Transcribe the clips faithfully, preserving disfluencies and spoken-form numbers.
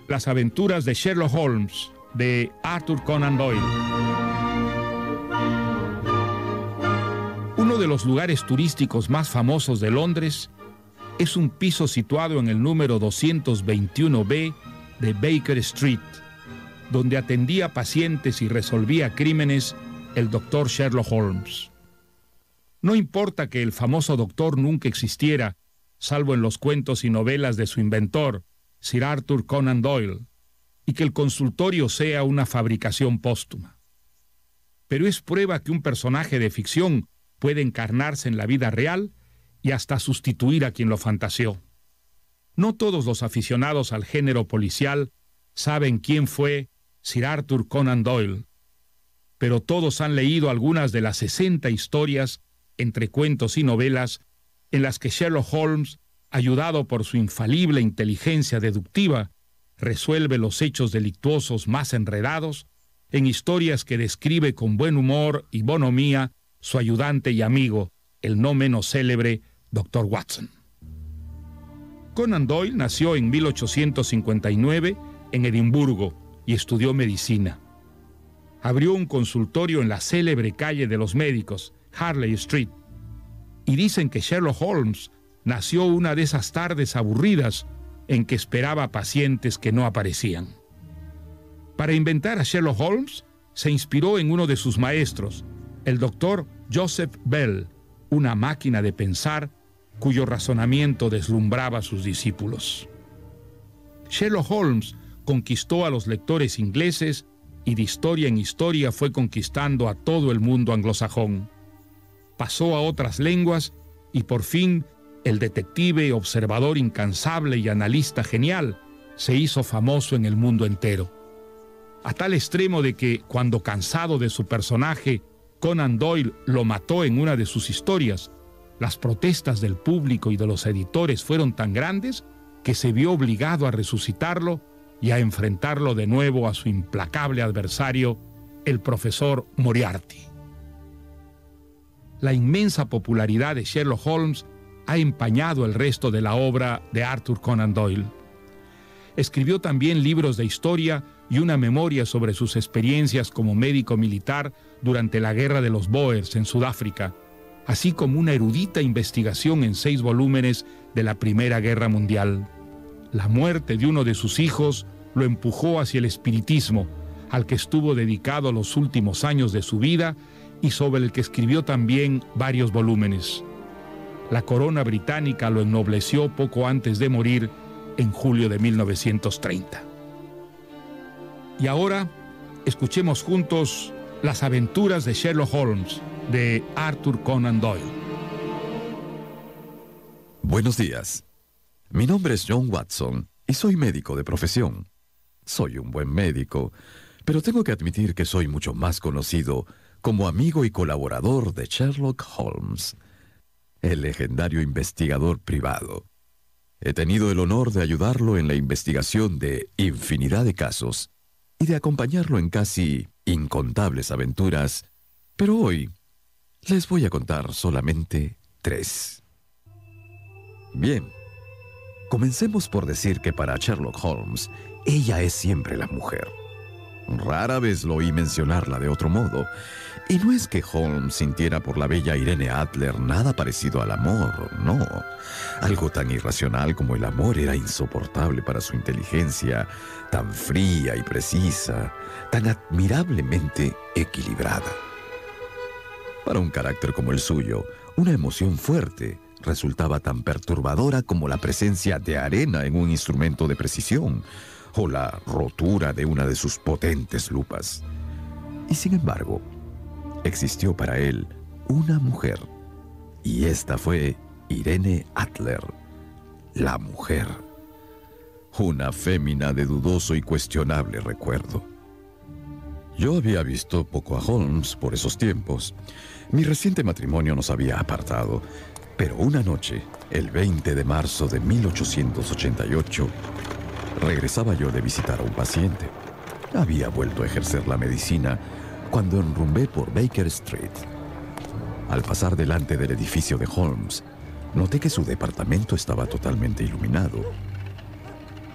Las aventuras de Sherlock Holmes, de Arthur Conan Doyle. Uno de los lugares turísticos más famosos de Londres es un piso situado en el número doscientos veintiuno B de Baker Street, donde atendía pacientes y resolvía crímenes el doctor Sherlock Holmes. No importa que el famoso doctor nunca existiera, salvo en los cuentos y novelas de su inventor, Sir Arthur Conan Doyle, y que el consultorio sea una fabricación póstuma. Pero es prueba que un personaje de ficción puede encarnarse en la vida real y hasta sustituir a quien lo fantaseó. No todos los aficionados al género policial saben quién fue Sir Arthur Conan Doyle, pero todos han leído algunas de las sesenta historias, entre cuentos y novelas, en las que Sherlock Holmes, ayudado por su infalible inteligencia deductiva, resuelve los hechos delictuosos más enredados en historias que describe con buen humor y bonomía su ayudante y amigo, el no menos célebre doctor Watson. Conan Doyle nació en mil ochocientos cincuenta y nueve en Edimburgo y estudió medicina. Abrió un consultorio en la célebre calle de los médicos, Harley Street, y dicen que Sherlock Holmes nació una de esas tardes aburridas en que esperaba pacientes que no aparecían. Para inventar a Sherlock Holmes, se inspiró en uno de sus maestros, el doctor Joseph Bell, una máquina de pensar cuyo razonamiento deslumbraba a sus discípulos. Sherlock Holmes conquistó a los lectores ingleses y de historia en historia fue conquistando a todo el mundo anglosajón. Pasó a otras lenguas y por fin el detective, observador incansable y analista genial se hizo famoso en el mundo entero. A tal extremo de que, cuando cansado de su personaje, Conan Doyle lo mató en una de sus historias, las protestas del público y de los editores fueron tan grandes que se vio obligado a resucitarlo y a enfrentarlo de nuevo a su implacable adversario, el profesor Moriarty. La inmensa popularidad de Sherlock Holmes ha empañado el resto de la obra de Arthur Conan Doyle. Escribió también libros de historia y una memoria sobre sus experiencias como médico militar durante la Guerra de los Boers en Sudáfrica, así como una erudita investigación en seis volúmenes de la Primera Guerra Mundial. La muerte de uno de sus hijos lo empujó hacia el espiritismo, al que estuvo dedicado los últimos años de su vida y sobre el que escribió también varios volúmenes. La corona británica lo ennobleció poco antes de morir en julio de mil novecientos treinta. Y ahora, escuchemos juntos Las aventuras de Sherlock Holmes, de Arthur Conan Doyle. Buenos días. Mi nombre es John Watson y soy médico de profesión. Soy un buen médico, pero tengo que admitir que soy mucho más conocido como amigo y colaborador de Sherlock Holmes, el legendario investigador privado. He tenido el honor de ayudarlo en la investigación de infinidad de casos y de acompañarlo en casi incontables aventuras, pero hoy les voy a contar solamente tres. Bien, comencemos por decir que para Sherlock Holmes, ella es siempre la mujer. Rara vez lo oí mencionarla de otro modo, y no es que Holmes sintiera por la bella Irene Adler nada parecido al amor, no. Algo tan irracional como el amor era insoportable para su inteligencia, tan fría y precisa, tan admirablemente equilibrada. Para un carácter como el suyo, una emoción fuerte resultaba tan perturbadora como la presencia de arena en un instrumento de precisión o la rotura de una de sus potentes lupas. Y sin embargo, existió para él una mujer, y esta fue Irene Adler, la mujer. Una fémina de dudoso y cuestionable recuerdo. Yo había visto poco a Holmes por esos tiempos. Mi reciente matrimonio nos había apartado, pero una noche, el veinte de marzo de mil ochocientos ochenta y ocho, regresaba yo de visitar a un paciente. Había vuelto a ejercer la medicina cuando enrumbé por Baker Street. Al pasar delante del edificio de Holmes, noté que su departamento estaba totalmente iluminado.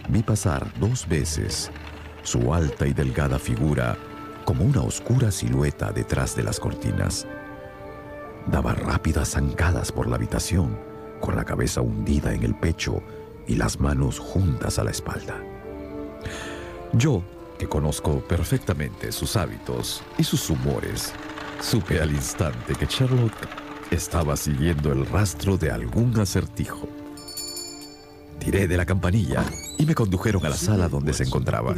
vi pasar dos veces su alta y delgada figura como una oscura silueta detrás de las cortinas. Daba rápidas zancadas por la habitación, con la cabeza hundida en el pecho y las manos juntas a la espalda. Yo, que conozco perfectamente sus hábitos y sus humores, supe al instante que Sherlock estaba siguiendo el rastro de algún acertijo. Tiré de la campanilla y me condujeron a la sala donde se encontraba.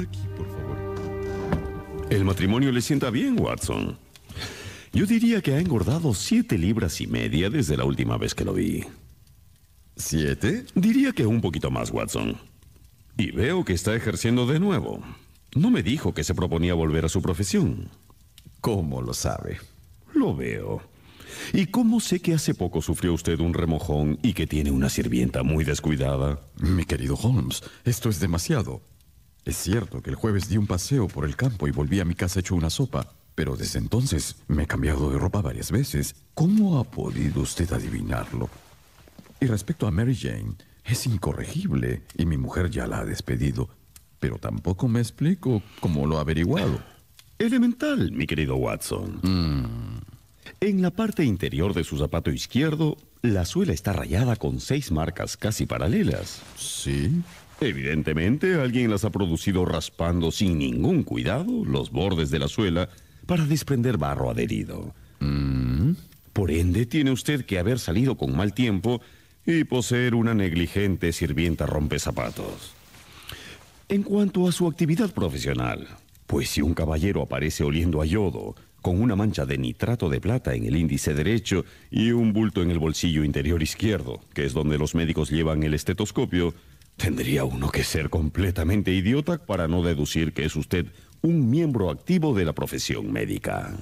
El matrimonio le sienta bien, Watson. Yo diría que ha engordado siete libras y media desde la última vez que lo vi. ¿Siete? Diría que un poquito más, Watson. Y veo que está ejerciendo de nuevo. No me dijo que se proponía volver a su profesión. ¿Cómo lo sabe? Lo veo. ¿Y cómo sé que hace poco sufrió usted un remojón y que tiene una sirvienta muy descuidada? Mi querido Holmes, esto es demasiado. Es cierto que el jueves di un paseo por el campo y volví a mi casa hecho una sopa, pero desde entonces me he cambiado de ropa varias veces. ¿Cómo ha podido usted adivinarlo? Y respecto a Mary Jane, es incorregible y mi mujer ya la ha despedido, pero tampoco me explico cómo lo ha averiguado. Elemental, mi querido Watson. Mm. En la parte interior de su zapato izquierdo, la suela está rayada con seis marcas casi paralelas. ¿Sí? Evidentemente, alguien las ha producido raspando sin ningún cuidado los bordes de la suela para desprender barro adherido. Mm. Por ende, tiene usted que haber salido con mal tiempo y poseer una negligente sirvienta rompezapatos. En cuanto a su actividad profesional, pues si un caballero aparece oliendo a yodo, con una mancha de nitrato de plata en el índice derecho y un bulto en el bolsillo interior izquierdo, que es donde los médicos llevan el estetoscopio, tendría uno que ser completamente idiota para no deducir que es usted un miembro activo de la profesión médica.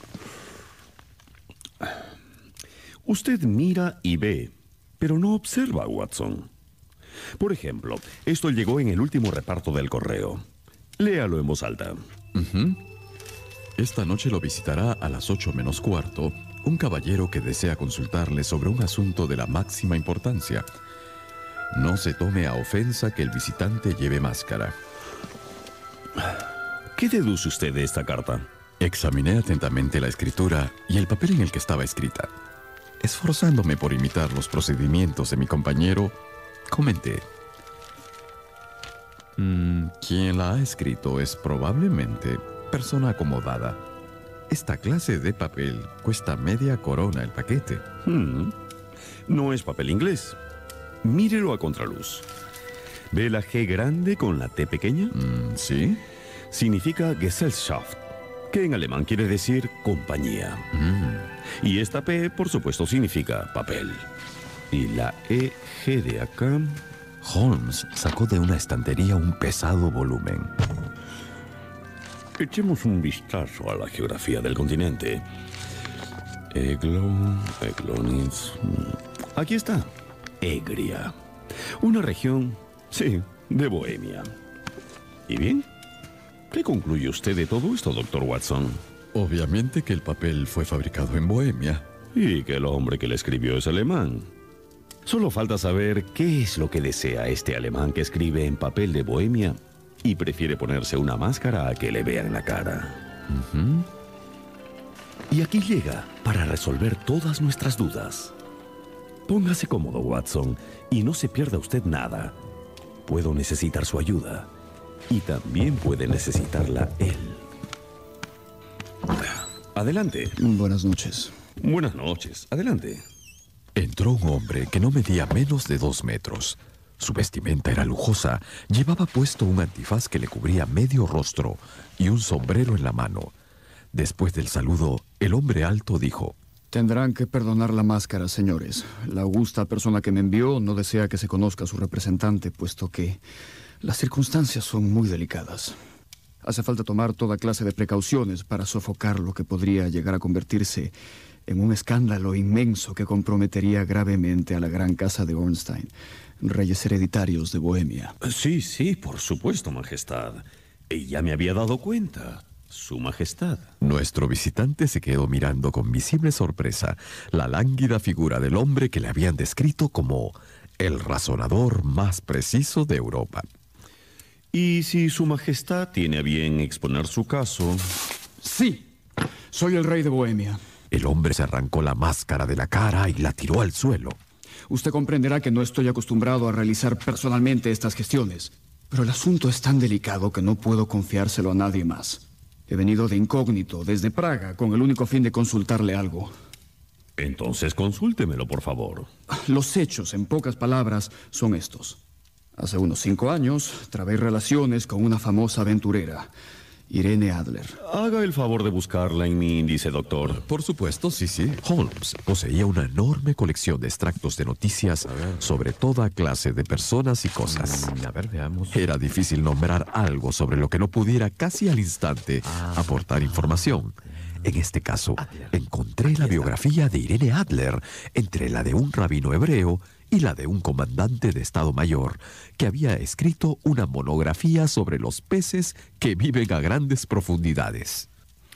Usted mira y ve, pero no observa, Watson. Por ejemplo, esto llegó en el último reparto del correo. Léalo en voz alta. Uh-huh. Esta noche lo visitará a las ocho menos cuarto un caballero que desea consultarle sobre un asunto de la máxima importancia. No se tome a ofensa que el visitante lleve máscara. ¿Qué deduce usted de esta carta? Examiné atentamente la escritura y el papel en el que estaba escrita. Esforzándome por imitar los procedimientos de mi compañero, comenté: mm, quien la ha escrito es probablemente persona acomodada. Esta clase de papel cuesta media corona el paquete. Hmm. No es papel inglés. Mírelo a contraluz. ¿Ve la G grande con la T pequeña? Mm, ¿sí? Significa Gesellschaft, que en alemán quiere decir compañía. Mm. Y esta P, por supuesto, significa papel. Y la E G de acá... Holmes sacó de una estantería un pesado volumen. Echemos un vistazo a la geografía del continente. Eglo, Eglonitz... Aquí está. Egria. Una región, sí, de Bohemia. ¿Y bien? ¿Qué concluye usted de todo esto, doctor Watson? Obviamente que el papel fue fabricado en Bohemia. Y que el hombre que le escribió es alemán. Solo falta saber qué es lo que desea este alemán que escribe en papel de Bohemia y prefiere ponerse una máscara a que le vean la cara. Uh-huh. Y aquí llega para resolver todas nuestras dudas. Póngase cómodo, Watson, y no se pierda usted nada. Puedo necesitar su ayuda. Y también puede necesitarla él. Adelante. Buenas noches. Buenas noches. Adelante. Entró un hombre que no medía menos de dos metros. Su vestimenta era lujosa. Llevaba puesto un antifaz que le cubría medio rostro y un sombrero en la mano. Después del saludo, el hombre alto dijo: Tendrán que perdonar la máscara, señores. La augusta persona que me envió no desea que se conozca a su representante, puesto que las circunstancias son muy delicadas. Hace falta tomar toda clase de precauciones para sofocar lo que podría llegar a convertirse en un escándalo inmenso que comprometería gravemente a la gran casa de Ornstein, reyes hereditarios de Bohemia. Sí, sí, por supuesto, Majestad. Y ya me había dado cuenta. Su Majestad. Nuestro visitante se quedó mirando con visible sorpresa la lánguida figura del hombre que le habían descrito como el razonador más preciso de Europa. Y si Su Majestad tiene a bien exponer su caso... Sí, soy el rey de Bohemia. El hombre se arrancó la máscara de la cara y la tiró al suelo. Usted comprenderá que no estoy acostumbrado a realizar personalmente estas gestiones, pero el asunto es tan delicado que no puedo confiárselo a nadie más. He venido de incógnito desde Praga con el único fin de consultarle algo. Entonces consúltemelo, por favor. Los hechos, en pocas palabras, son estos. Hace unos cinco años, trabé relaciones con una famosa aventurera, Irene Adler. Haga el favor de buscarla en mi índice, doctor. Por supuesto, sí, sí. Holmes poseía una enorme colección de extractos de noticias sobre toda clase de personas y cosas. A ver, veamos. Era difícil nombrar algo sobre lo que no pudiera casi al instante aportar información. En este caso, encontré la biografía de Irene Adler entre la de un rabino hebreo y la de un comandante de Estado Mayor que había escrito una monografía sobre los peces que viven a grandes profundidades.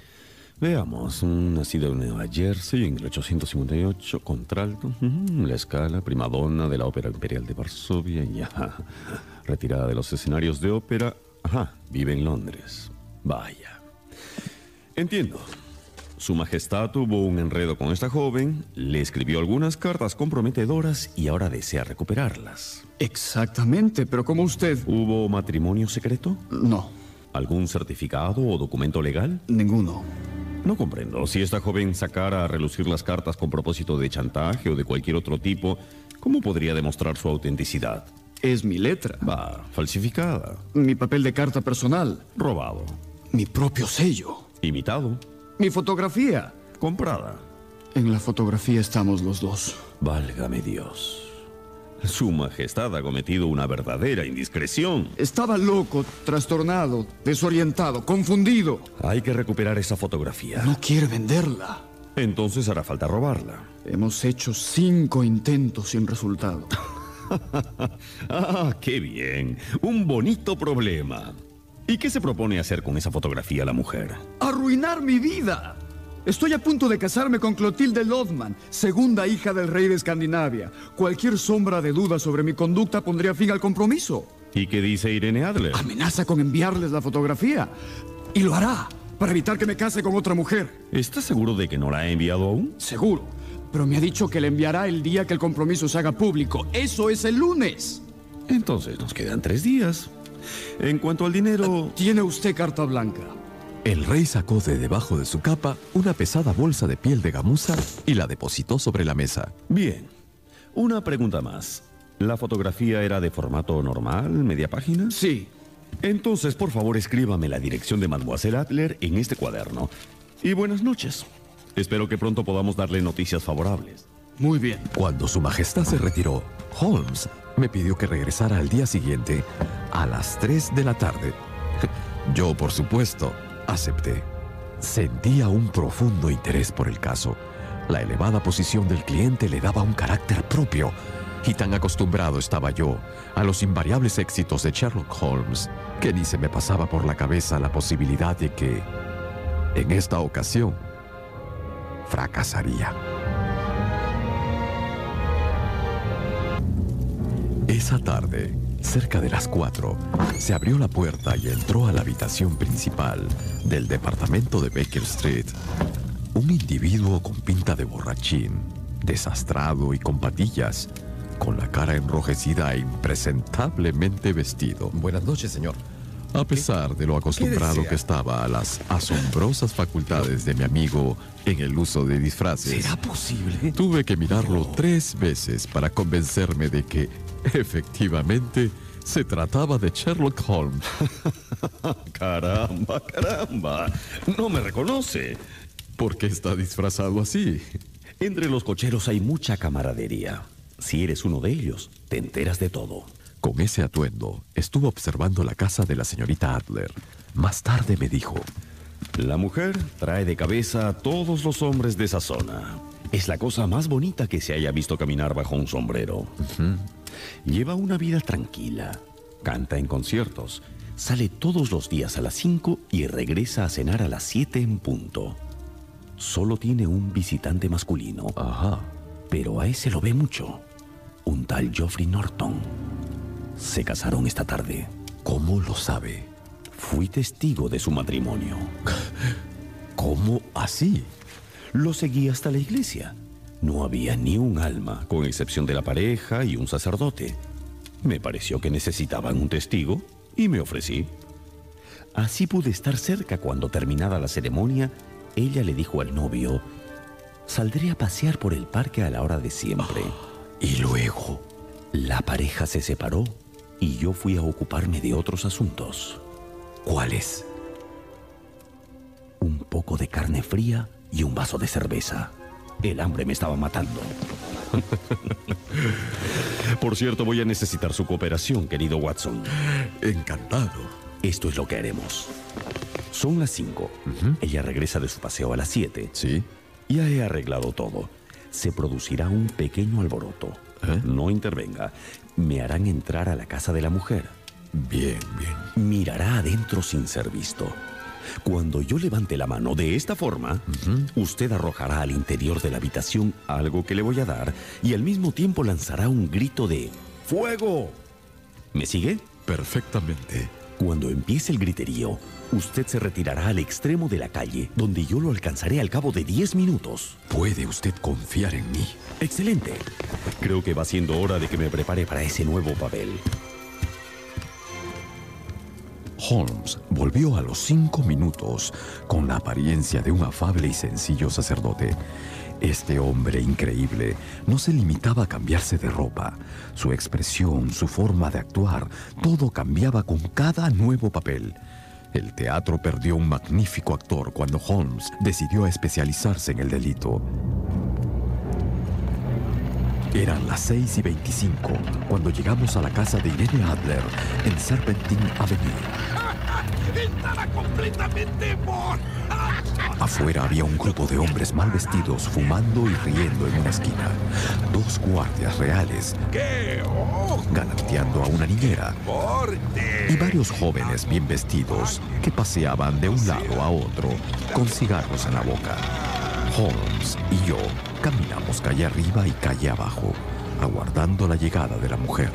Veamos, nacido en Nueva Jersey en mil ochocientos cincuenta y ocho, contralto, uh-huh, la Scala, primadonna de la Ópera Imperial de Varsovia, y ajá, retirada de los escenarios de ópera, ajá, vive en Londres. Vaya. Entiendo. Su Majestad tuvo un enredo con esta joven, le escribió algunas cartas comprometedoras y ahora desea recuperarlas. Exactamente, pero ¿cómo usted? ¿Hubo matrimonio secreto? No. ¿Algún certificado o documento legal? Ninguno. No comprendo. Si esta joven sacara a relucir las cartas con propósito de chantaje o de cualquier otro tipo, ¿cómo podría demostrar su autenticidad? Es mi letra. Va, falsificada. Mi papel de carta personal. Robado. Mi propio sello. Imitado. Mi fotografía. Comprada. En la fotografía estamos los dos. Válgame Dios. Su Majestad ha cometido una verdadera indiscreción. Estaba loco, trastornado, desorientado, confundido. Hay que recuperar esa fotografía. No quiere venderla. Entonces hará falta robarla. Hemos hecho cinco intentos sin resultado. Ah, qué bien. Un bonito problema. ¿Y qué se propone hacer con esa fotografía la mujer? ¡Arruinar mi vida! Estoy a punto de casarme con Clotilde Lothman, segunda hija del rey de Escandinavia. Cualquier sombra de duda sobre mi conducta pondría fin al compromiso. ¿Y qué dice Irene Adler? Amenaza con enviarles la fotografía. Y lo hará, para evitar que me case con otra mujer. ¿Estás seguro de que no la ha enviado aún? Seguro, pero me ha dicho que le enviará el día que el compromiso se haga público. ¡Eso es el lunes! Entonces nos quedan tres días. En cuanto al dinero... Tiene usted carta blanca. El rey sacó de debajo de su capa una pesada bolsa de piel de gamuza y la depositó sobre la mesa. Bien. Una pregunta más. ¿La fotografía era de formato normal, media página? Sí. Entonces, por favor, escríbame la dirección de Mademoiselle Adler en este cuaderno. Y buenas noches. Espero que pronto podamos darle noticias favorables. Muy bien. Cuando Su Majestad se retiró, Holmes me pidió que regresara al día siguiente a las tres de la tarde. Yo, por supuesto, acepté. Sentía un profundo interés por el caso. La elevada posición del cliente le daba un carácter propio, y tan acostumbrado estaba yo a los invariables éxitos de Sherlock Holmes que ni se me pasaba por la cabeza la posibilidad de que, en esta ocasión, fracasaría. Esa tarde, cerca de las cuatro, se abrió la puerta y entró a la habitación principal del departamento de Baker Street un individuo con pinta de borrachín, desastrado y con patillas, con la cara enrojecida e impresentablemente vestido. Buenas noches, señor. A pesar de lo acostumbrado que estaba a las asombrosas facultades de mi amigo en el uso de disfraces, ¿Será posible? tuve que mirarlo tres veces para convencerme de que, efectivamente, se trataba de Sherlock Holmes. Caramba, caramba. No me reconoce. ¿Por qué está disfrazado así? Entre los cocheros hay mucha camaradería. Si eres uno de ellos, te enteras de todo. Con ese atuendo, estuvo observando la casa de la señorita Adler. Más tarde me dijo: La mujer trae de cabeza a todos los hombres de esa zona. Es la cosa más bonita que se haya visto caminar bajo un sombrero. Uh-huh. Lleva una vida tranquila. Canta en conciertos. Sale todos los días a las cinco y regresa a cenar a las siete en punto. Solo tiene un visitante masculino. Ajá. Pero a ese lo ve mucho. Un tal Geoffrey Norton. Se casaron esta tarde. ¿Cómo lo sabe? Fui testigo de su matrimonio. ¿Cómo así? Lo seguí hasta la iglesia. No había ni un alma, con excepción de la pareja y un sacerdote. Me pareció que necesitaban un testigo y me ofrecí. Así pude estar cerca cuando, terminada la ceremonia, ella le dijo al novio: saldré a pasear por el parque a la hora de siempre. Y luego, la pareja se separó y yo fui a ocuparme de otros asuntos. ¿cuáles? Un poco de carne fría y un vaso de cerveza. El hambre me estaba matando. Por cierto, voy a necesitar su cooperación, querido Watson. Encantado. Esto es lo que haremos. Son las cinco. Ujú. Ella regresa de su paseo a las siete. Sí. Ya he arreglado todo. Se producirá un pequeño alboroto. ¿Eh? No intervenga. Me harán entrar a la casa de la mujer. Bien, bien. Mirará adentro sin ser visto. Cuando yo levante la mano de esta forma, Ujú. usted arrojará al interior de la habitación algo que le voy a dar y al mismo tiempo lanzará un grito de ¡fuego! ¿Me sigue? Perfectamente. Cuando empiece el griterío, usted se retirará al extremo de la calle, donde yo lo alcanzaré al cabo de diez minutos. Puede usted confiar en mí. ¡Excelente! Creo que va siendo hora de que me prepare para ese nuevo papel. Holmes volvió a los cinco minutos con la apariencia de un afable y sencillo sacerdote. Este hombre increíble no se limitaba a cambiarse de ropa. Su expresión, su forma de actuar, todo cambiaba con cada nuevo papel. El teatro perdió un magnífico actor cuando Holmes decidió especializarse en el delito. Eran las seis y veinticinco cuando llegamos a la casa de Irene Adler en Serpentine Avenue. ¡Estaba completamente borracho! Afuera había un grupo de hombres mal vestidos fumando y riendo en una esquina. Dos guardias reales ¡Qué ojo! galanteando a una niñera ¡Corte! y varios jóvenes bien vestidos que paseaban de un lado a otro con cigarros en la boca. Holmes y yo caminamos calle arriba y calle abajo, aguardando la llegada de la mujer.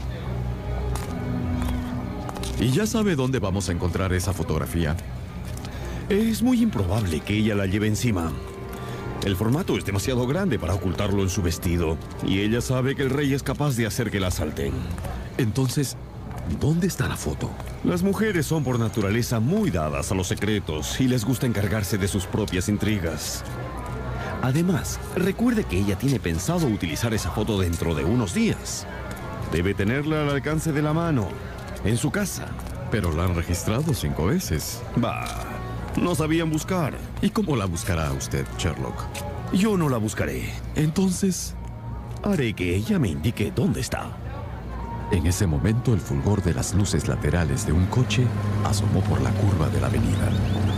¿Y ya sabe dónde vamos a encontrar esa fotografía? Es muy improbable que ella la lleve encima. El formato es demasiado grande para ocultarlo en su vestido, y ella sabe que el rey es capaz de hacer que la asalten. Entonces, ¿dónde está la foto? Las mujeres son por naturaleza muy dadas a los secretos y les gusta encargarse de sus propias intrigas. Además, recuerde que ella tiene pensado utilizar esa foto dentro de unos días. Debe tenerla al alcance de la mano, en su casa. Pero la han registrado cinco veces. Bah, no sabían buscar. ¿Y cómo la buscará usted, Sherlock? Yo no la buscaré. Entonces, Haré que ella me indique dónde está. en ese momento el fulgor de las luces laterales de un coche asomó por la curva de la avenida.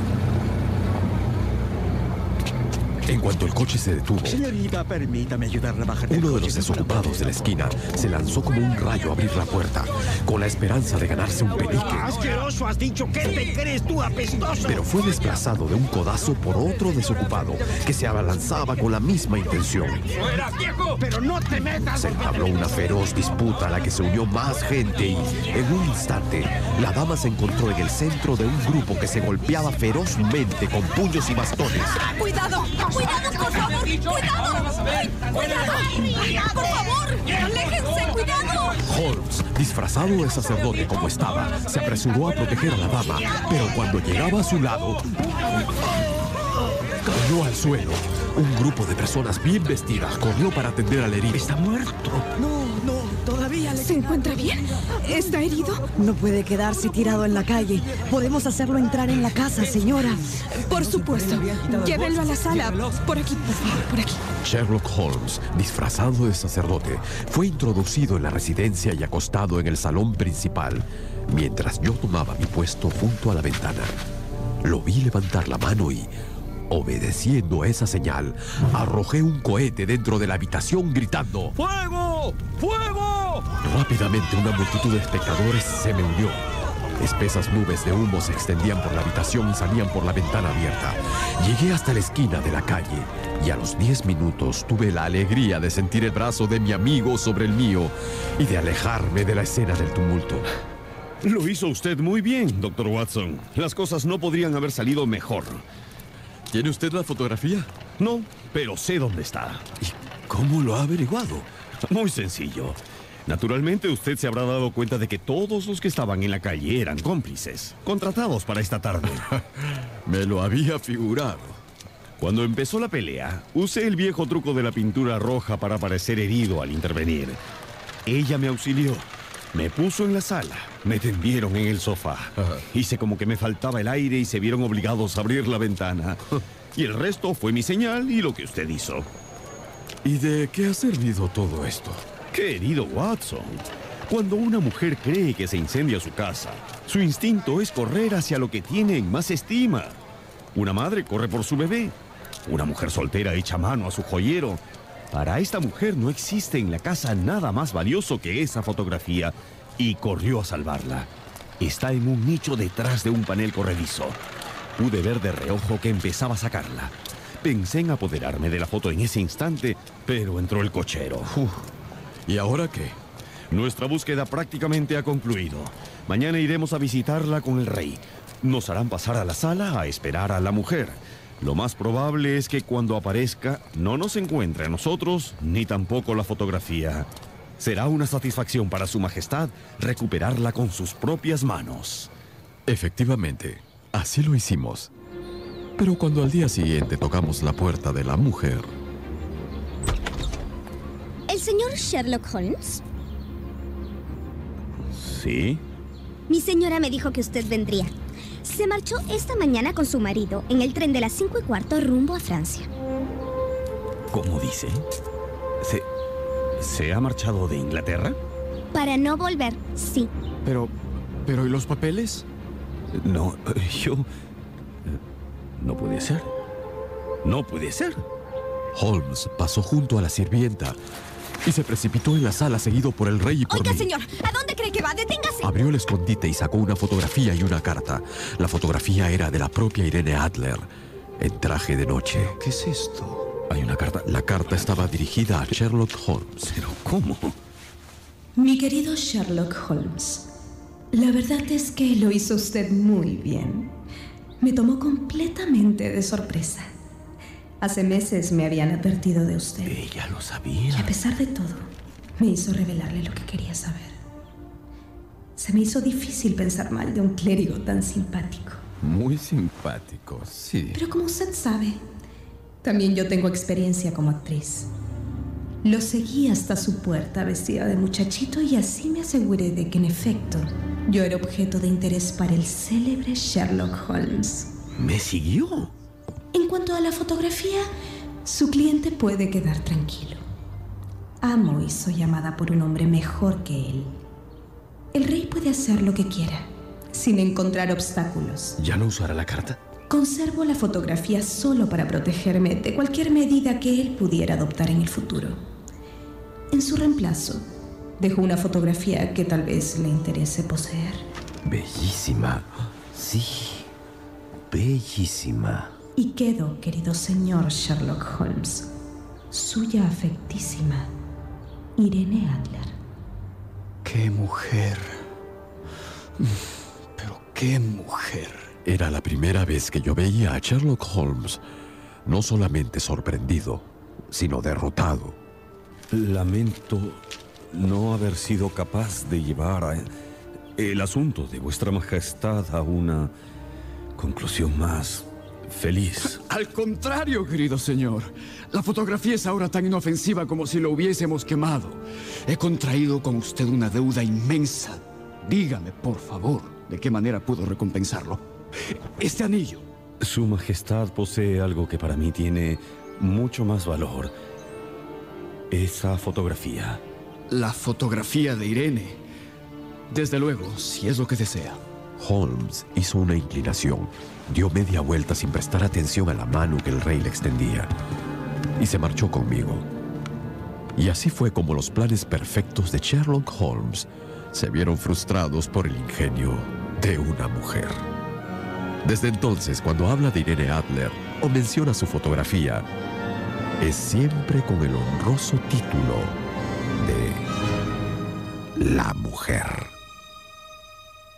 En cuanto el coche se detuvo, Señorita, permítame ayudarle a bajar del uno de coche. los desocupados de la esquina se lanzó como un rayo a abrir la puerta, con la esperanza de ganarse un penique. ¡Asqueroso! ¿Has dicho qué te crees tú, apestoso? Pero fue desplazado de un codazo por otro desocupado, que se abalanzaba con la misma intención. ¡Fuera, viejo! ¡Pero no te metas! Se entabló una feroz disputa a la que se unió más gente y, en un instante, la dama se encontró en el centro de un grupo que se golpeaba ferozmente con puños y bastones. ¡Cuidado! ¡Cuidado, por favor! ¡Cuidado! ¡Ay, ¡Cuidado! ¡Por favor! ¡Aléjense! ¡Cuidado! Holmes, disfrazado de sacerdote como estaba, se apresuró a proteger a la dama, pero cuando llegaba a su lado, cayó al suelo. Un grupo de personas bien vestidas corrió para atender al herido. ¡Está muerto! No, no, todavía le... ¿Se encuentra bien? ¿Está herido? No puede quedarse tirado en la calle. Podemos hacerlo entrar en la casa, señora. Por supuesto. Llévenlo a la sala. Por aquí, por favor, por aquí. Sherlock Holmes, disfrazado de sacerdote, fue introducido en la residencia y acostado en el salón principal, mientras yo tomaba mi puesto junto a la ventana. Lo vi levantar la mano y, obedeciendo a esa señal, arrojé un cohete dentro de la habitación gritando ¡Fuego! ¡Fuego! Rápidamente una multitud de espectadores se me unió. Espesas nubes de humo se extendían por la habitación y salían por la ventana abierta. Llegué hasta la esquina de la calle y a los diez minutos tuve la alegría de sentir el brazo de mi amigo sobre el mío y de alejarme de la escena del tumulto. Lo hizo usted muy bien, doctor Watson. Las cosas no podrían haber salido mejor. ¿Tiene usted la fotografía? No, pero sé dónde está. ¿Y cómo lo ha averiguado? Muy sencillo. Naturalmente usted se habrá dado cuenta de que todos los que estaban en la calle eran cómplices, contratados para esta tarde. Me lo había figurado. Cuando empezó la pelea, usé el viejo truco de la pintura roja para parecer herido al intervenir. Ella me auxilió, me puso en la sala, me tendieron en el sofá. Hice como que me faltaba el aire y se vieron obligados a abrir la ventana. Y el resto fue mi señal y lo que usted hizo. ¿Y de qué ha servido todo esto? Querido Watson, cuando una mujer cree que se incendia su casa, su instinto es correr hacia lo que tiene en más estima. Una madre corre por su bebé. Una mujer soltera echa mano a su joyero. Para esta mujer no existe en la casa nada más valioso que esa fotografía y corrió a salvarla. Está en un nicho detrás de un panel corredizo. Pude ver de reojo que empezaba a sacarla. Pensé en apoderarme de la foto en ese instante, pero entró el cochero. Uf. ¿Y ahora qué? Nuestra búsqueda prácticamente ha concluido. Mañana iremos a visitarla con el rey. Nos harán pasar a la sala a esperar a la mujer. Lo más probable es que cuando aparezca no nos encuentre a nosotros ni tampoco la fotografía. Será una satisfacción para su majestad recuperarla con sus propias manos. Efectivamente, así lo hicimos. Pero cuando al día siguiente tocamos la puerta de la mujer... ¿El señor Sherlock Holmes? ¿Sí? Mi señora me dijo que usted vendría. Se marchó esta mañana con su marido en el tren de las cinco y cuarto rumbo a Francia. ¿Cómo dice? ¿Se, ¿Se ha marchado de Inglaterra? Para no volver, sí. Pero, pero ¿y los papeles? No, yo... No puede ser. No puede ser. Holmes pasó junto a la sirvienta y se precipitó en la sala seguido por el rey y por Oiga, mí. señor, ¿a dónde cree que va? ¡Deténgase! Abrió el escondite y sacó una fotografía y una carta. La fotografía era de la propia Irene Adler, en traje de noche. ¿Qué es esto? Hay una carta. La carta estaba dirigida a Sherlock Holmes. ¿Pero cómo? Mi querido Sherlock Holmes, la verdad es que lo hizo usted muy bien. Me tomó completamente de sorpresa. Hace meses me habían advertido de usted. Ella lo sabía. Y a pesar de todo, me hizo revelarle lo que quería saber. Se me hizo difícil pensar mal de un clérigo tan simpático. Muy simpático, sí. Pero como usted sabe, también yo tengo experiencia como actriz. Lo seguí hasta su puerta vestida de muchachito y así me aseguré de que en efecto yo era objeto de interés para el célebre Sherlock Holmes. ¿Me siguió? En cuanto a la fotografía, su cliente puede quedar tranquilo. Amo hizo llamada por un hombre mejor que él. El rey puede hacer lo que quiera, sin encontrar obstáculos. ¿Ya no usará la carta? Conservo la fotografía solo para protegerme de cualquier medida que él pudiera adoptar en el futuro. En su reemplazo, dejo una fotografía que tal vez le interese poseer. Bellísima. Sí, bellísima. Y quedo, querido señor Sherlock Holmes, suya afectísima, Irene Adler. ¡Qué mujer! ¡Pero qué mujer! Era la primera vez que yo veía a Sherlock Holmes no solamente sorprendido, sino derrotado. Lamento no haber sido capaz de llevar a el asunto de vuestra majestad a una conclusión más feliz. Al contrario, querido señor. La fotografía es ahora tan inofensiva como si lo hubiésemos quemado. He contraído con usted una deuda inmensa. Dígame, por favor, ¿de qué manera puedo recompensarlo? Este anillo. Su majestad posee algo que para mí tiene mucho más valor. Esa fotografía. La fotografía de Irene. Desde luego, si es lo que desea. Holmes hizo una inclinación, dio media vuelta sin prestar atención a la mano que el rey le extendía y se marchó conmigo. Y así fue como los planes perfectos de Sherlock Holmes se vieron frustrados por el ingenio de una mujer. Desde entonces, cuando habla de Irene Adler o menciona su fotografía, es siempre con el honroso título de La Mujer.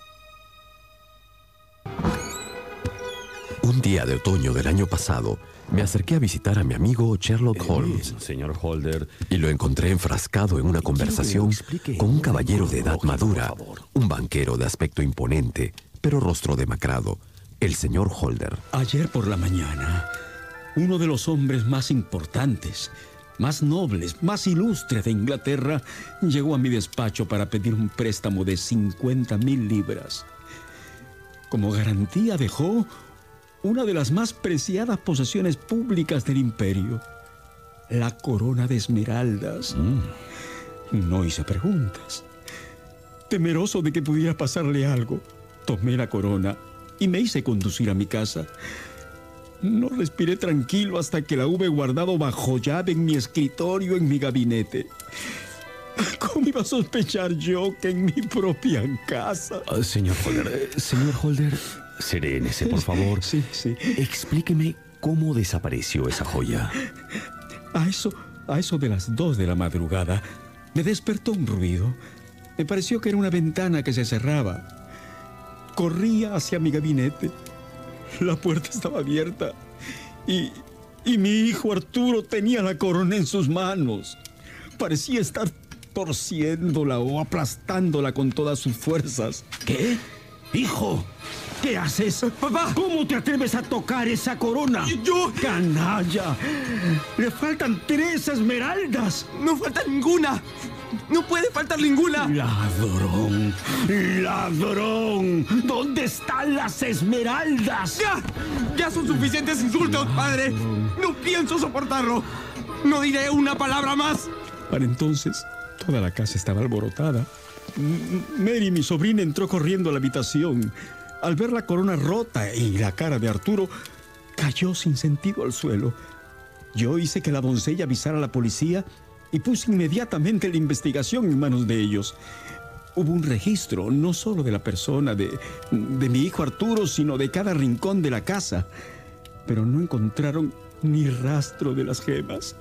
Un día de otoño del año pasado, me acerqué a visitar a mi amigo Sherlock Holmes. Bien, señor Holder. Y lo encontré enfrascado en una conversación con un caballero de edad madura, un banquero de aspecto imponente, pero rostro demacrado, el señor Holder. Ayer por la mañana, uno de los hombres más importantes, más nobles, más ilustres de Inglaterra, llegó a mi despacho para pedir un préstamo de cincuenta mil libras. Como garantía dejó una de las más preciadas posesiones públicas del imperio, la corona de esmeraldas. Mm. No hice preguntas. Temeroso de que pudiera pasarle algo, tomé la corona y me hice conducir a mi casa. No respiré tranquilo hasta que la hube guardado bajo llave en mi escritorio, en mi gabinete. ¿Cómo iba a sospechar yo que en mi propia casa? Uh, señor Holder, eh, señor Holder, serénese, por favor. Sí, sí. Explíqueme cómo desapareció esa joya. A eso, a eso de las dos de la madrugada, me despertó un ruido. Me pareció que era una ventana que se cerraba. Corría hacia mi gabinete. La puerta estaba abierta y, y mi hijo Arturo tenía la corona en sus manos. Parecía estar torciéndola o aplastándola con todas sus fuerzas. ¿Qué? ¡Hijo! ¿Qué haces? ¡Papá! ¿Cómo te atreves a tocar esa corona? ¡Yo! ¡Canalla! ¡Le faltan tres esmeraldas! ¡No falta ninguna! ¡No puede faltar ninguna! ¡Ladrón! ¡Ladrón! ¿Dónde están las esmeraldas? ¡Ya! ¡Ya son suficientes insultos, padre! ¡No pienso soportarlo! ¡No diré una palabra más! Para entonces, toda la casa estaba alborotada. Mary, mi sobrina, entró corriendo a la habitación. Al ver la corona rota y la cara de Arturo, cayó sin sentido al suelo. Yo hice que la doncella avisara a la policía y puse inmediatamente la investigación en manos de ellos. Hubo un registro, no solo de la persona de, de mi hijo Arturo, sino de cada rincón de la casa. Pero no encontraron ni rastro de las gemas.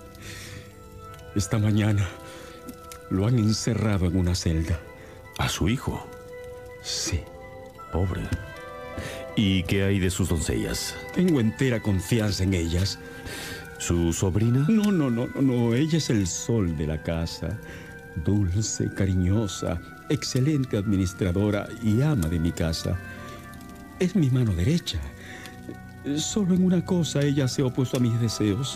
Esta mañana lo han encerrado en una celda. ¿A su hijo? Sí. Pobre. ¿Y qué hay de sus doncellas? Tengo entera confianza en ellas. ¿Su sobrina? No, no, no, no, no. Ella es el sol de la casa. Dulce, cariñosa, excelente administradora y ama de mi casa. Es mi mano derecha. Solo en una cosa ella se ha opuesto a mis deseos.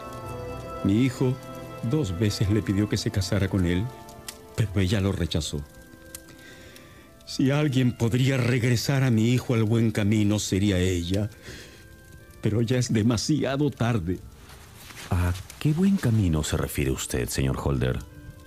Mi hijo dos veces le pidió que se casara con él, pero ella lo rechazó. Si alguien podría regresar a mi hijo al buen camino, sería ella. Pero ya es demasiado tarde. ¿A qué buen camino se refiere usted, señor Holder?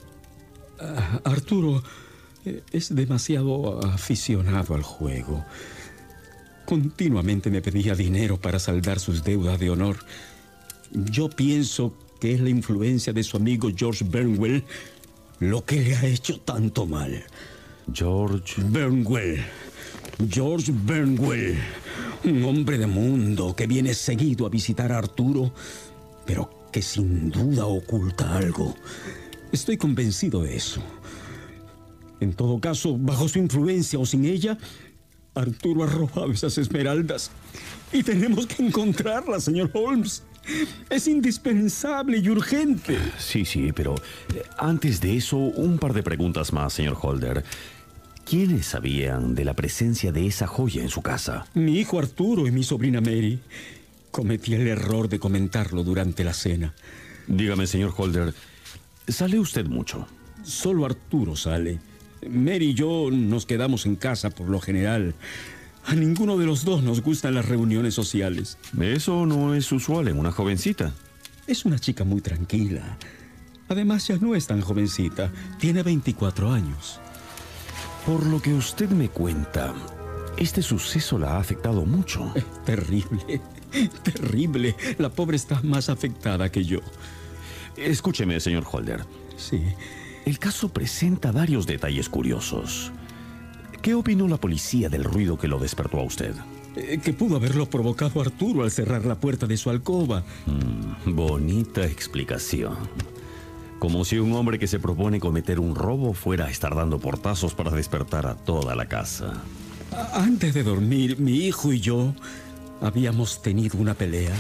Uh, Arturo eh, es demasiado aficionado al juego. Continuamente me pedía dinero para saldar sus deudas de honor. Yo pienso que es la influencia de su amigo George Burnwell lo que le ha hecho tanto mal. George Burnwell. George Burnwell. Un hombre de mundo que viene seguido a visitar a Arturo, pero que sin duda oculta algo. Estoy convencido de eso. En todo caso, bajo su influencia o sin ella, Arturo ha robado esas esmeraldas. Y tenemos que encontrarlas, señor Holmes. Es indispensable y urgente. Sí, sí, pero antes de eso, un par de preguntas más, señor Holder. ¿Quiénes sabían de la presencia de esa joya en su casa? Mi hijo Arturo y mi sobrina Mary. Cometí el error de comentarlo durante la cena. Dígame, señor Holder, ¿sale usted mucho? Solo Arturo sale. Mary y yo nos quedamos en casa por lo general. A ninguno de los dos nos gustan las reuniones sociales. Eso no es usual en una jovencita. Es una chica muy tranquila. Además, ya no es tan jovencita. Tiene veinticuatro años. Por lo que usted me cuenta, este suceso la ha afectado mucho. Eh, terrible, terrible. La pobre está más afectada que yo. Escúcheme, señor Holder. Sí. El caso presenta varios detalles curiosos. ¿Qué opinó la policía del ruido que lo despertó a usted? Eh, que pudo haberlo provocado Arturo al cerrar la puerta de su alcoba. Mm, bonita explicación. Como si un hombre que se propone cometer un robo fuera a estar dando portazos para despertar a toda la casa. Antes de dormir, mi hijo y yo Habíamos tenido una pelea.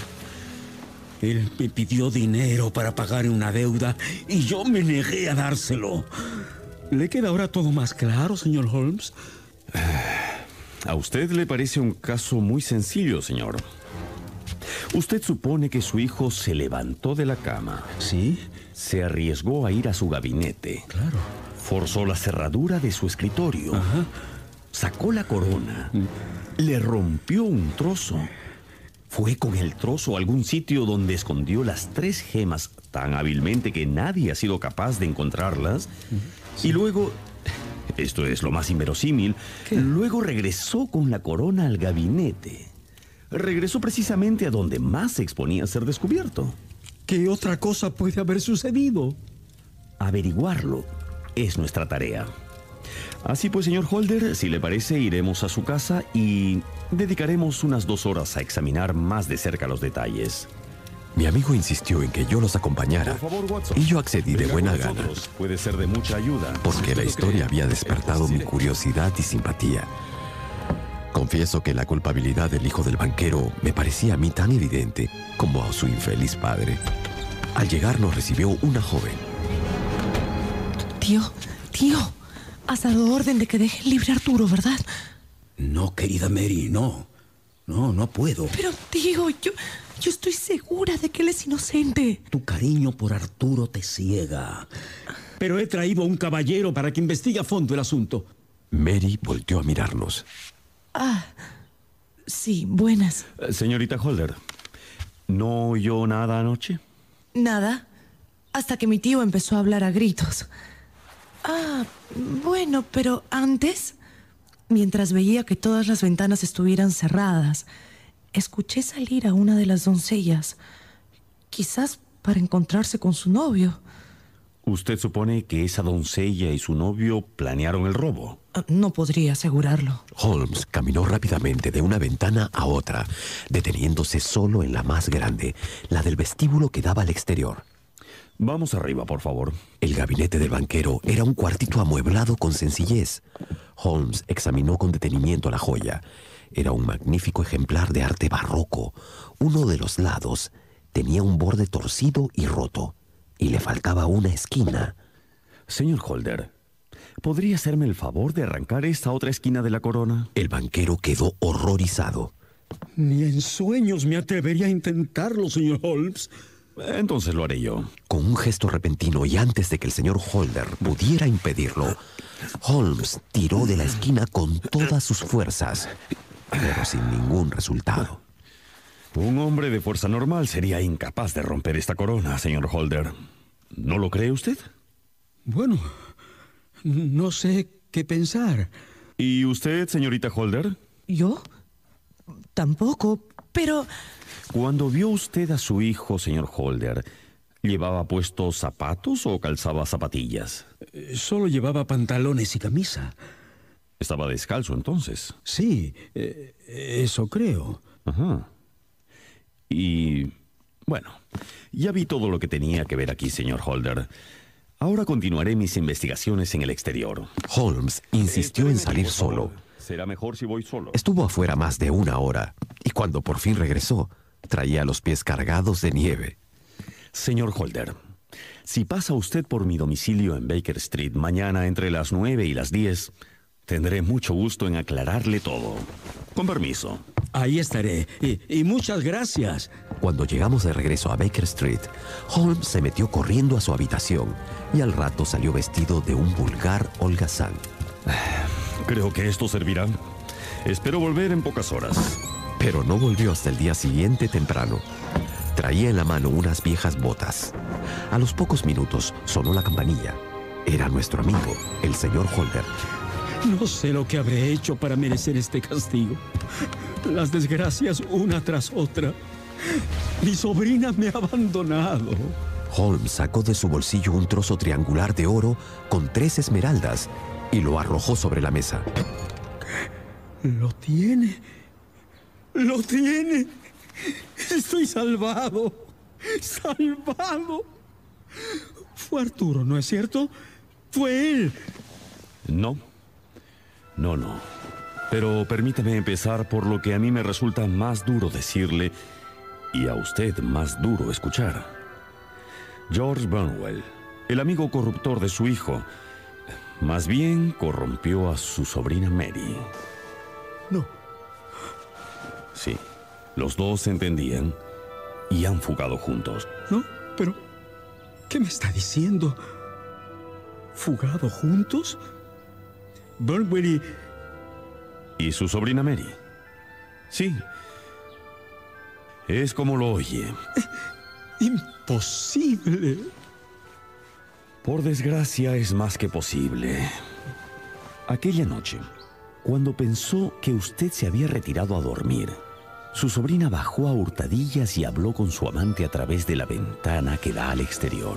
Él me pidió dinero para pagar una deuda y yo me negué a dárselo. ¿Le queda ahora todo más claro, señor Holmes? A usted le parece un caso muy sencillo, señor. Usted supone que su hijo se levantó de la cama. ¿Sí? Se arriesgó a ir a su gabinete. Claro. Forzó la cerradura de su escritorio. Ajá. Sacó la corona. Le rompió un trozo. Fue con el trozo a algún sitio donde escondió las tres gemas tan hábilmente que nadie ha sido capaz de encontrarlas. Sí. Y luego, esto es lo más inverosímil, ¿qué? Luego regresó con la corona al gabinete. Regresó precisamente a donde más se exponía a ser descubierto. ¿Qué otra cosa puede haber sucedido? Averiguarlo es nuestra tarea. Así pues, señor Holder, si le parece, iremos a su casa y dedicaremos unas dos horas a examinar más de cerca los detalles. Mi amigo insistió en que yo los acompañara. Por favor, Watson, y yo accedí de buena gana. Puede ser de mucha ayuda. Porque la historia había despertado mi curiosidad y simpatía. Confieso que la culpabilidad del hijo del banquero me parecía a mí tan evidente como a su infeliz padre. Al llegar nos recibió una joven. Tío, tío, has dado orden de que dejen libre a Arturo, ¿verdad? No, querida Mary, no. No, no puedo. Pero, tío, yo, yo estoy segura de que él es inocente. Tu cariño por Arturo te ciega. Pero he traído a un caballero para que investigue a fondo el asunto. Mary volteó a mirarnos. Ah, sí, buenas. Señorita Holder, ¿no oyó nada anoche? Nada, hasta que mi tío empezó a hablar a gritos. Ah, bueno, pero antes, mientras veía que todas las ventanas estuvieran cerradas, escuché salir a una de las doncellas, quizás para encontrarse con su novio. ¿Usted supone que esa doncella y su novio planearon el robo? No podría asegurarlo. Holmes caminó rápidamente de una ventana a otra, deteniéndose solo en la más grande, la del vestíbulo que daba al exterior. Vamos arriba, por favor. El gabinete del banquero era un cuartito amueblado con sencillez. Holmes examinó con detenimiento la joya. Era un magnífico ejemplar de arte barroco. Uno de los lados tenía un borde torcido y roto, y le faltaba una esquina. Señor Holder, ¿podría hacerme el favor de arrancar esta otra esquina de la corona? El banquero quedó horrorizado. Ni en sueños me atrevería a intentarlo, señor Holmes. Entonces lo haré yo. Con un gesto repentino y antes de que el señor Holder pudiera impedirlo, Holmes tiró de la esquina con todas sus fuerzas, pero sin ningún resultado. Un hombre de fuerza normal sería incapaz de romper esta corona, señor Holder. ¿No lo cree usted? Bueno, no sé qué pensar. ¿Y usted, señorita Holder? ¿Yo? Tampoco, pero... Cuando vio usted a su hijo, señor Holder, ¿llevaba puestos zapatos o calzaba zapatillas? Eh, solo llevaba pantalones y camisa. ¿Estaba descalzo entonces? Sí, eh, eso creo. Ajá. Y... bueno, ya vi todo lo que tenía que ver aquí, señor Holder. Ahora continuaré mis investigaciones en el exterior. Holmes insistió en salir solo. Será mejor si voy solo. Estuvo afuera más de una hora, y cuando por fin regresó, traía los pies cargados de nieve. Señor Holder, si pasa usted por mi domicilio en Baker Street mañana entre las nueve y las diez, tendré mucho gusto en aclararle todo. Con permiso. Ahí estaré. Y, y muchas gracias. Cuando llegamos de regreso a Baker Street, Holmes se metió corriendo a su habitación y al rato salió vestido de un vulgar holgazán. Creo que esto servirá. Espero volver en pocas horas. Pero no volvió hasta el día siguiente temprano. Traía en la mano unas viejas botas. A los pocos minutos sonó la campanilla. Era nuestro amigo, el señor Holder. No sé lo que habré hecho para merecer este castigo. Las desgracias una tras otra. Mi sobrina me ha abandonado. Holmes sacó de su bolsillo un trozo triangular de oro con tres esmeraldas y lo arrojó sobre la mesa. Lo tiene. Lo tiene. Estoy salvado. Salvado. Fue Arturo, ¿no es cierto? Fue él. No. No, no. Pero permítame empezar por lo que a mí me resulta más duro decirle y a usted más duro escuchar. George Burnwell, el amigo corruptor de su hijo, más bien corrompió a su sobrina Mary. No. Sí, los dos se entendían y han fugado juntos. No, pero ¿qué me está diciendo? ¿Fugado juntos? Burnwell y... ¿Y su sobrina Mary? Sí. Es como lo oye. Imposible. Por desgracia es más que posible. Aquella noche, cuando pensó que usted se había retirado a dormir, su sobrina bajó a hurtadillas y habló con su amante a través de la ventana que da al exterior.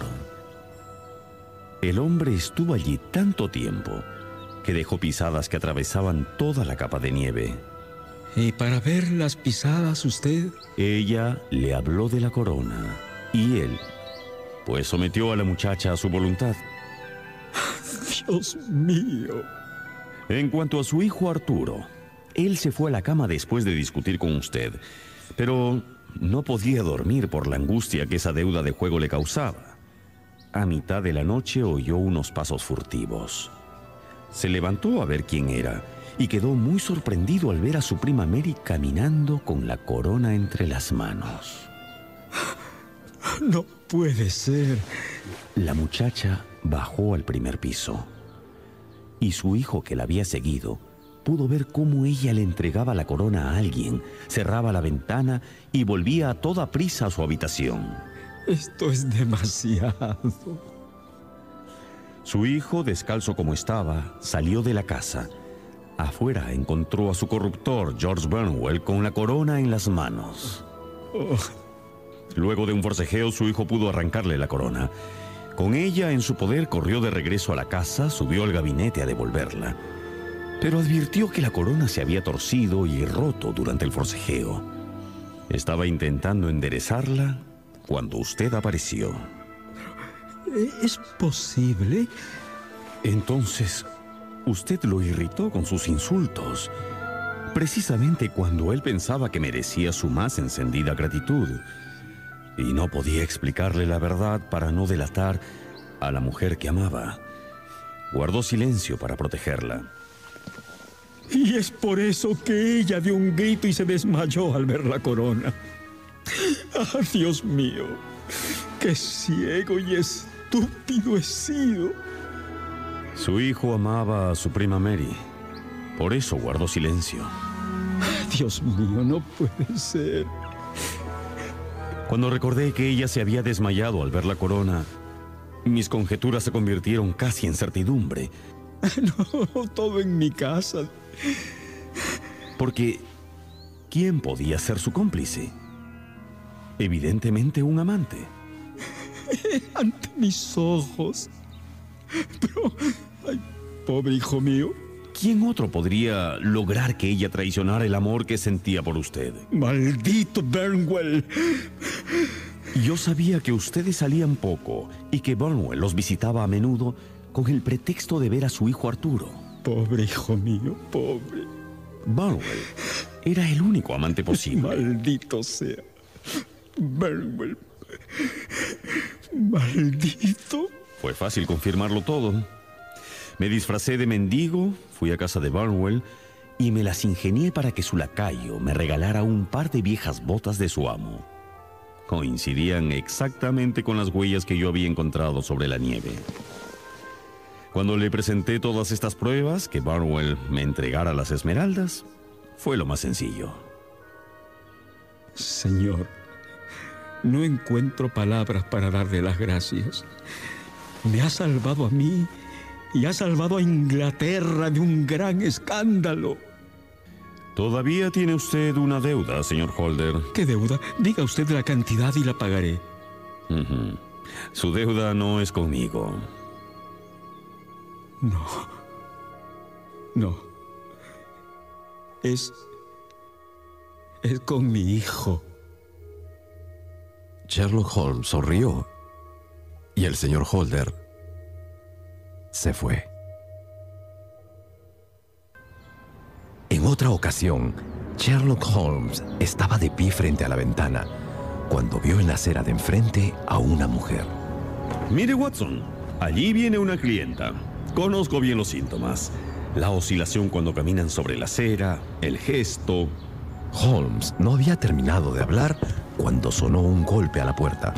El hombre estuvo allí tanto tiempo que dejó pisadas que atravesaban toda la capa de nieve. ¿Y para ver las pisadas usted? Ella le habló de la corona y él, pues sometió a la muchacha a su voluntad. Dios mío. En cuanto a su hijo Arturo, él se fue a la cama después de discutir con usted, pero no podía dormir por la angustia que esa deuda de juego le causaba. A mitad de la noche oyó unos pasos furtivos. Se levantó a ver quién era y quedó muy sorprendido al ver a su prima Mary caminando con la corona entre las manos. No puede ser. La muchacha bajó al primer piso y su hijo, que la había seguido, pudo ver cómo ella le entregaba la corona a alguien, cerraba la ventana y volvía a toda prisa a su habitación. Esto es demasiado. Su hijo, descalzo como estaba, salió de la casa. Afuera encontró a su corruptor, George Burnwell, con la corona en las manos. Oh. Luego de un forcejeo, su hijo pudo arrancarle la corona. Con ella en su poder, corrió de regreso a la casa, subió al gabinete a devolverla. Pero advirtió que la corona se había torcido y roto durante el forcejeo. Estaba intentando enderezarla cuando usted apareció. ¿Es posible? Entonces, usted lo irritó con sus insultos, precisamente cuando él pensaba que merecía su más encendida gratitud, y no podía explicarle la verdad para no delatar a la mujer que amaba. Guardó silencio para protegerla. Y es por eso que ella dio un grito y se desmayó al ver la corona. ¡Ah, Dios mío! ¡Qué ciego y estúpido he sido! Su hijo amaba a su prima Mary. Por eso guardó silencio. Dios mío, no puede ser. Cuando recordé que ella se había desmayado al ver la corona, mis conjeturas se convirtieron casi en certidumbre. No, todo en mi casa. Porque, ¿quién podía ser su cómplice? Evidentemente un amante. Ante mis ojos. Pero, ay, pobre hijo mío. ¿Quién otro podría lograr que ella traicionara el amor que sentía por usted? ¡Maldito Burnwell! Yo sabía que ustedes salían poco y que Burnwell los visitaba a menudo con el pretexto de ver a su hijo Arturo. Pobre hijo mío, pobre. Burnwell era el único amante posible. Maldito sea. Burnwell. Maldito. Fue fácil confirmarlo todo. Me disfracé de mendigo, fui a casa de Burnwell y me las ingenié para que su lacayo me regalara un par de viejas botas de su amo. Coincidían exactamente con las huellas que yo había encontrado sobre la nieve. Cuando le presenté todas estas pruebas, que Burnwell me entregara las esmeraldas, fue lo más sencillo. Señor, no encuentro palabras para darle las gracias. Me ha salvado a mí y ha salvado a Inglaterra de un gran escándalo. Todavía tiene usted una deuda, señor Holder. ¿Qué deuda? Diga usted la cantidad y la pagaré. Uh-huh. Su deuda no es conmigo. No. No. Es... es con mi hijo. Sherlock Holmes sonrió y el señor Holder se fue. En otro otra ocasión, Sherlock Holmes estaba de pie frente a la ventana cuando vio en la acera de enfrente a una mujer. Mire, Watson, allí viene una clienta. Conozco bien los síntomas. La oscilación cuando caminan sobre la acera, el gesto. Holmes no había terminado de hablar cuando sonó un golpe a la puerta.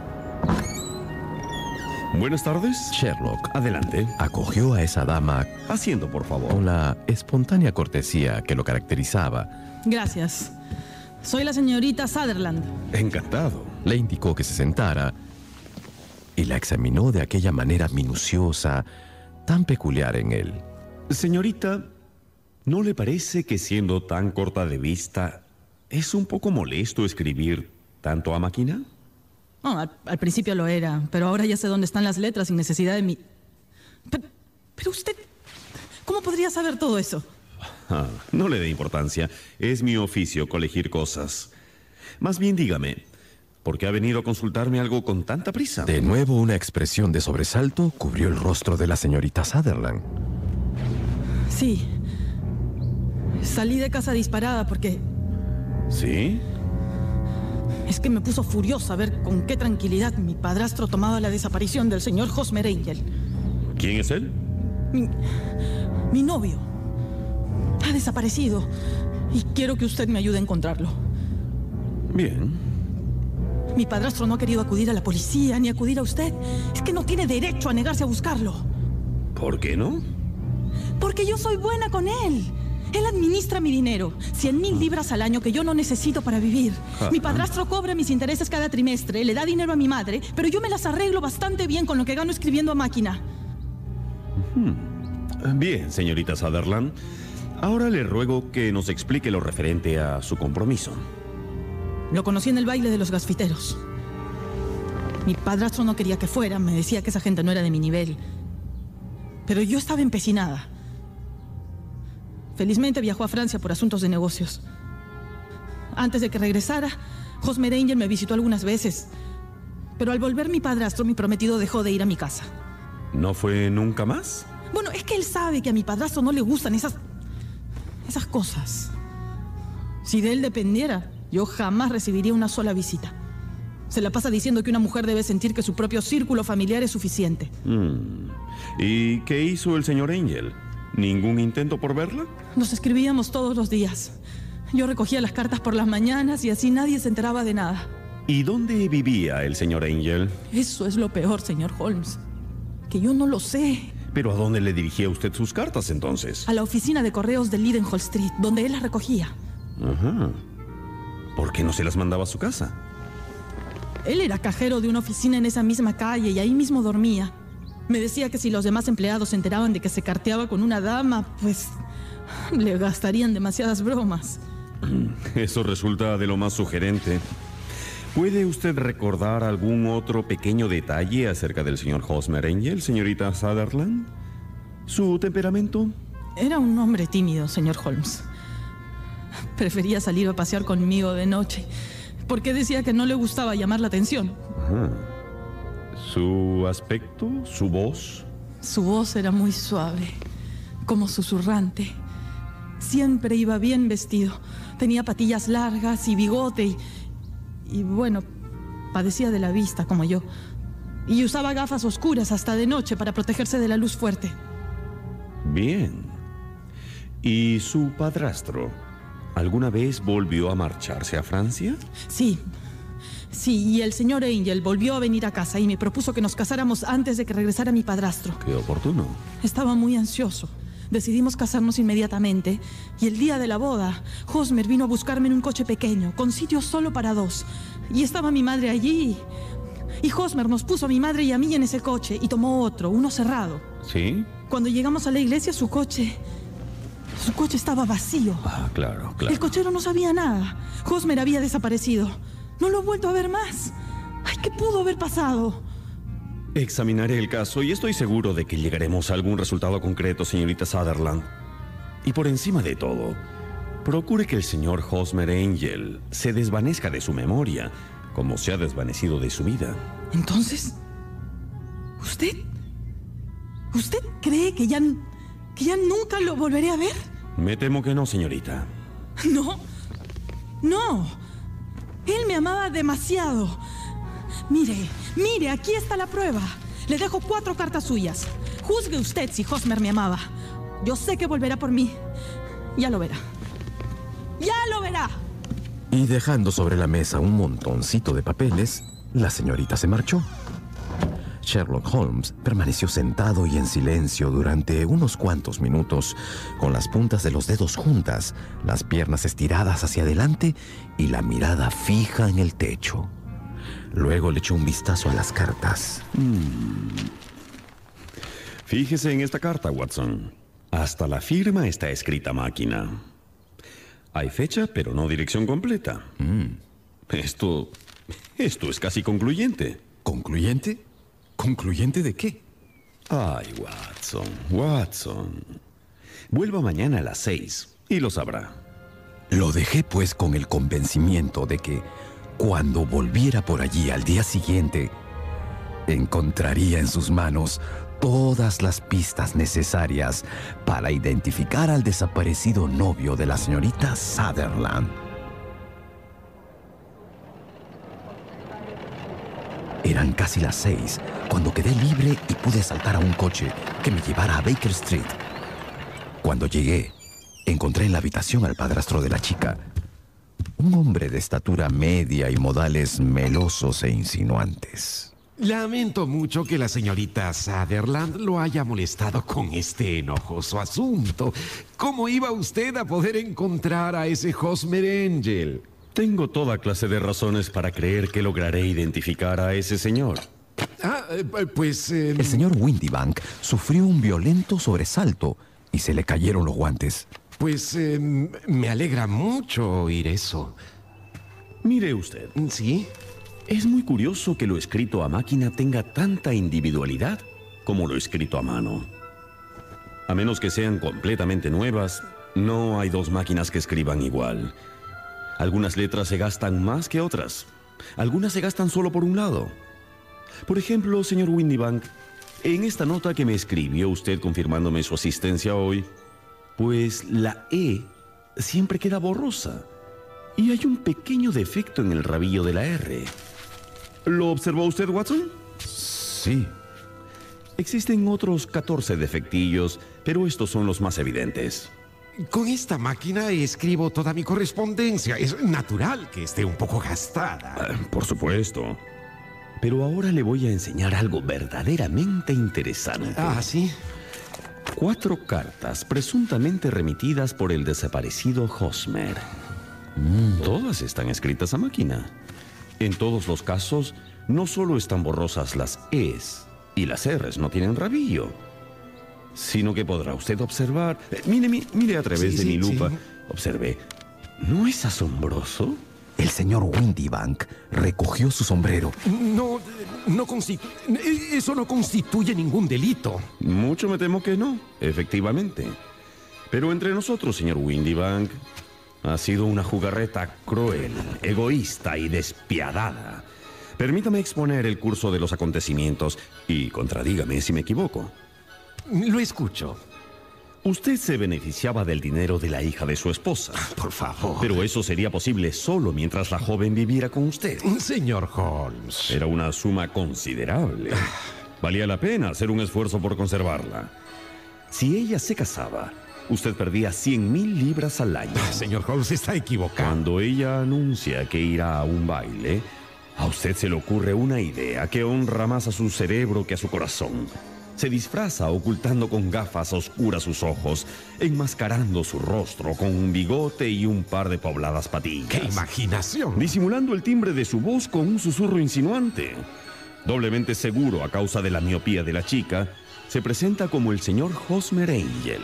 Buenas tardes. Sherlock, adelante, acogió a esa dama. Asiento, por favor. Con la espontánea cortesía que lo caracterizaba. Gracias. Soy la señorita Sutherland. Encantado. Le indicó que se sentara y la examinó de aquella manera minuciosa, tan peculiar en él. Señorita, ¿no le parece que siendo tan corta de vista es un poco molesto escribir tanto a máquina? Oh, al, al principio lo era, pero ahora ya sé dónde están las letras sin necesidad de mi... Pero, pero usted... ¿Cómo podría saber todo eso? Ah, no le dé importancia. Es mi oficio colegir cosas. Más bien dígame, ¿por qué ha venido a consultarme algo con tanta prisa? De nuevo una expresión de sobresalto cubrió el rostro de la señorita Sutherland. Sí. Salí de casa disparada porque... ¿Sí? Es que me puso furiosa ver con qué tranquilidad mi padrastro tomaba la desaparición del señor Hosmer Angel. ¿Quién es él? Mi, mi novio. Ha desaparecido y quiero que usted me ayude a encontrarlo. Bien. Mi padrastro no ha querido acudir a la policía ni acudir a usted. Es que no tiene derecho a negarse a buscarlo. ¿Por qué no? Porque yo soy buena con él. Él administra mi dinero, cien mil libras al año que yo no necesito para vivir. Ajá. Mi padrastro cobra mis intereses cada trimestre, le da dinero a mi madre, pero yo me las arreglo bastante bien con lo que gano escribiendo a máquina. Hmm. Bien, señorita Sutherland. Ahora le ruego que nos explique lo referente a su compromiso. Lo conocí en el baile de los gasfiteros. Mi padrastro no quería que fuera, me decía que esa gente no era de mi nivel. Pero yo estaba empecinada. Felizmente viajó a Francia por asuntos de negocios. Antes de que regresara, Hosmer Angel me visitó algunas veces. Pero al volver mi padrastro, mi prometido dejó de ir a mi casa. ¿No fue nunca más? Bueno, es que él sabe que a mi padrastro no le gustan esas... esas cosas. Si de él dependiera, yo jamás recibiría una sola visita. Se la pasa diciendo que una mujer debe sentir que su propio círculo familiar es suficiente. Mm. ¿Y qué hizo el señor Angel? ¿Ningún intento por verla? Nos escribíamos todos los días. Yo recogía las cartas por las mañanas y así nadie se enteraba de nada. ¿Y dónde vivía el señor Angel? Eso es lo peor, señor Holmes. Que yo no lo sé. ¿Pero a dónde le dirigía usted sus cartas entonces? A la oficina de correos de Leadenhall Street, donde él las recogía. Ajá. ¿Por qué no se las mandaba a su casa? Él era cajero de una oficina en esa misma calle y ahí mismo dormía. Me decía que si los demás empleados se enteraban de que se carteaba con una dama, pues le gastarían demasiadas bromas. Eso resulta de lo más sugerente. ¿Puede usted recordar algún otro pequeño detalle acerca del señor Hosmer Angel, señorita Sutherland? ¿Su temperamento? Era un hombre tímido, señor Holmes. Prefería salir a pasear conmigo de noche, porque decía que no le gustaba llamar la atención. Ajá. ¿Su aspecto? ¿Su voz? Su voz era muy suave, como susurrante. Siempre iba bien vestido. Tenía patillas largas y bigote y... Y bueno, padecía de la vista como yo. Y usaba gafas oscuras hasta de noche para protegerse de la luz fuerte. Bien. ¿Y su padrastro? ¿Alguna vez volvió a marcharse a Francia? Sí. Sí, y el señor Angel volvió a venir a casa y me propuso que nos casáramos antes de que regresara mi padrastro. Qué oportuno. Estaba muy ansioso. Decidimos casarnos inmediatamente y el día de la boda, Hosmer vino a buscarme en un coche pequeño, con sitio solo para dos. Y estaba mi madre allí. Y Hosmer nos puso a mi madre y a mí en ese coche y tomó otro, uno cerrado. ¿Sí? Cuando llegamos a la iglesia, su coche... Su coche estaba vacío. Ah, claro, claro. El cochero no sabía nada. Hosmer había desaparecido. No lo he vuelto a ver más. Ay, ¿qué pudo haber pasado? Examinaré el caso y estoy seguro de que llegaremos a algún resultado concreto, señorita Sutherland. Y por encima de todo, procure que el señor Hosmer Angel se desvanezca de su memoria, como se ha desvanecido de su vida. Entonces, ¿usted? ¿Usted cree que ya, que ya nunca lo volveré a ver? Me temo que no, señorita. No, no. Él me amaba demasiado. Mire, mire, aquí está la prueba. Le dejo cuatro cartas suyas. Juzgue usted si Hosmer me amaba. Yo sé que volverá por mí. Ya lo verá. ¡Ya lo verá! Y dejando sobre la mesa un montoncito de papeles, la señorita se marchó. Sherlock Holmes permaneció sentado y en silencio durante unos cuantos minutos, con las puntas de los dedos juntas, las piernas estiradas hacia adelante y la mirada fija en el techo. Luego le echó un vistazo a las cartas. Hmm. Fíjese en esta carta, Watson. Hasta la firma está escrita a máquina. Hay fecha, pero no dirección completa. Mm. Esto... esto es casi concluyente. ¿Concluyente? ¿Concluyente de qué? Ay, Watson, Watson. Vuelva mañana a las seis y lo sabrá. Lo dejé pues con el convencimiento de que cuando volviera por allí al día siguiente, encontraría en sus manos todas las pistas necesarias para identificar al desaparecido novio de la señorita Sutherland. Eran casi las seis cuando quedé libre y pude saltar a un coche que me llevara a Baker Street. Cuando llegué, encontré en la habitación al padrastro de la chica, un hombre de estatura media y modales melosos e insinuantes. Lamento mucho que la señorita Sutherland lo haya molestado con este enojoso asunto. ¿Cómo iba usted a poder encontrar a ese Hosmer Angel? Tengo toda clase de razones para creer que lograré identificar a ese señor. Ah, eh, pues... Eh... El señor Windibank sufrió un violento sobresalto y se le cayeron los guantes. Pues eh, me alegra mucho oír eso. Mire usted. ¿Sí? Es muy curioso que lo escrito a máquina tenga tanta individualidad como lo escrito a mano. A menos que sean completamente nuevas, no hay dos máquinas que escriban igual. Algunas letras se gastan más que otras. Algunas se gastan solo por un lado. Por ejemplo, señor Windibank, en esta nota que me escribió usted confirmándome su asistencia hoy, pues la E siempre queda borrosa. Y hay un pequeño defecto en el rabillo de la R. ¿Lo observó usted, Watson? Sí. Existen otros catorce defectillos, pero estos son los más evidentes. Con esta máquina escribo toda mi correspondencia. Es natural que esté un poco gastada. Ah, por supuesto. Pero ahora le voy a enseñar algo verdaderamente interesante. Ah, ¿sí? Cuatro cartas presuntamente remitidas por el desaparecido Hosmer. Mm. Todas están escritas a máquina. En todos los casos, no solo están borrosas las E's y las R's no tienen rabillo, sino que podrá usted observar... Eh, mire, mire, mire a través sí, de sí, mi lupa. Sí. Observe. ¿No es asombroso? El señor Windibank recogió su sombrero. No, no constitu... Eso no constituye ningún delito. Mucho me temo que no, efectivamente. Pero entre nosotros, señor Windibank, ha sido una jugarreta cruel, egoísta y despiadada. Permítame exponer el curso de los acontecimientos y contradígame si me equivoco. Lo escucho. Usted se beneficiaba del dinero de la hija de su esposa. Por favor. Pero eso sería posible solo mientras la joven viviera con usted. Señor Holmes. Era una suma considerable. Valía la pena hacer un esfuerzo por conservarla. Si ella se casaba, usted perdía cien mil libras al año. Señor Holmes, está equivocado. Cuando ella anuncia que irá a un baile, a usted se le ocurre una idea que honra más a su cerebro que a su corazón. Se disfraza ocultando con gafas oscuras sus ojos, enmascarando su rostro con un bigote y un par de pobladas patillas. ¡Qué imaginación! Disimulando el timbre de su voz con un susurro insinuante. Doblemente seguro a causa de la miopía de la chica, se presenta como el señor Hosmer Angel.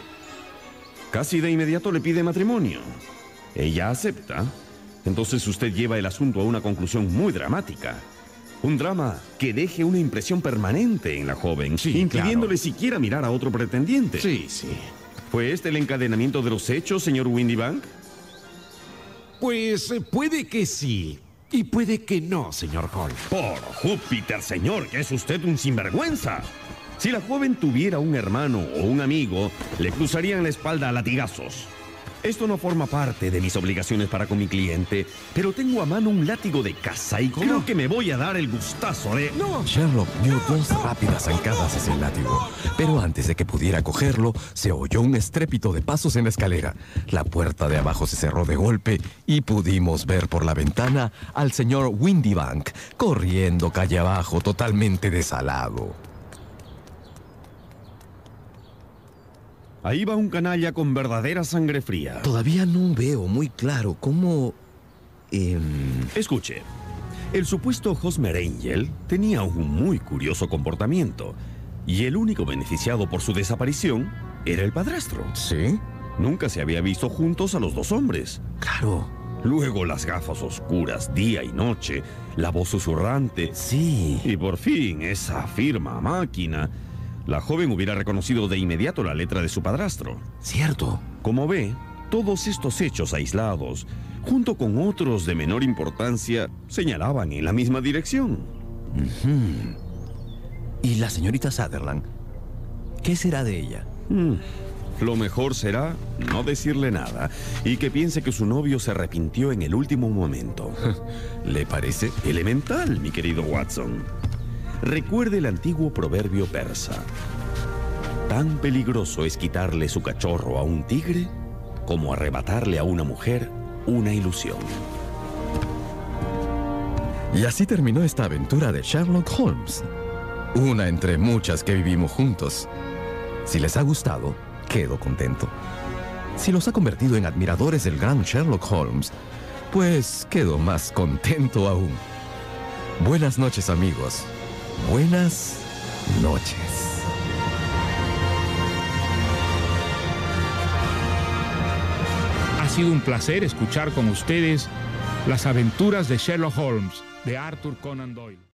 Casi de inmediato le pide matrimonio. Ella acepta. Entonces usted lleva el asunto a una conclusión muy dramática. Un drama que deje una impresión permanente en la joven, sí, impidiéndole claro. siquiera mirar a otro pretendiente. Sí, sí. ¿Fue este el encadenamiento de los hechos, señor Windibank? Pues eh, puede que sí. Y puede que no, señor Holmes. Por Júpiter, señor, que es usted un sinvergüenza. Si la joven tuviera un hermano o un amigo, le cruzarían la espalda a latigazos. Esto no forma parte de mis obligaciones para con mi cliente, pero tengo a mano un látigo de caza y creo que me voy a dar el gustazo de... ¡No! Sherlock dio dos rápidas zancadas hacia el látigo, pero antes de que pudiera cogerlo, se oyó un estrépito de pasos en la escalera. La puerta de abajo se cerró de golpe y pudimos ver por la ventana al señor Windybank corriendo calle abajo, totalmente desalado. Ahí va un canalla con verdadera sangre fría. Todavía no veo muy claro cómo... Eh... Escuche, el supuesto Hosmer Angel tenía un muy curioso comportamiento y el único beneficiado por su desaparición era el padrastro. ¿Sí? Nunca se había visto juntos a los dos hombres. Claro. Luego las gafas oscuras, día y noche, la voz susurrante. Sí. Y por fin esa firma máquina. La joven hubiera reconocido de inmediato la letra de su padrastro. Cierto. Como ve, todos estos hechos aislados, junto con otros de menor importancia, señalaban en la misma dirección. Uh-huh. ¿Y la señorita Sutherland? ¿Qué será de ella? Mm. Lo mejor será no decirle nada y que piense que su novio se arrepintió en el último momento. ¿Le parece? Elemental, mi querido Watson. Recuerde el antiguo proverbio persa. Tan peligroso es quitarle su cachorro a un tigre como arrebatarle a una mujer una ilusión. Y así terminó esta aventura de Sherlock Holmes. Una entre muchas que vivimos juntos. Si les ha gustado, quedo contento. Si los ha convertido en admiradores del gran Sherlock Holmes, pues quedo más contento aún. Buenas noches, amigos. Buenas noches. Ha sido un placer escuchar con ustedes las aventuras de Sherlock Holmes, de Arthur Conan Doyle.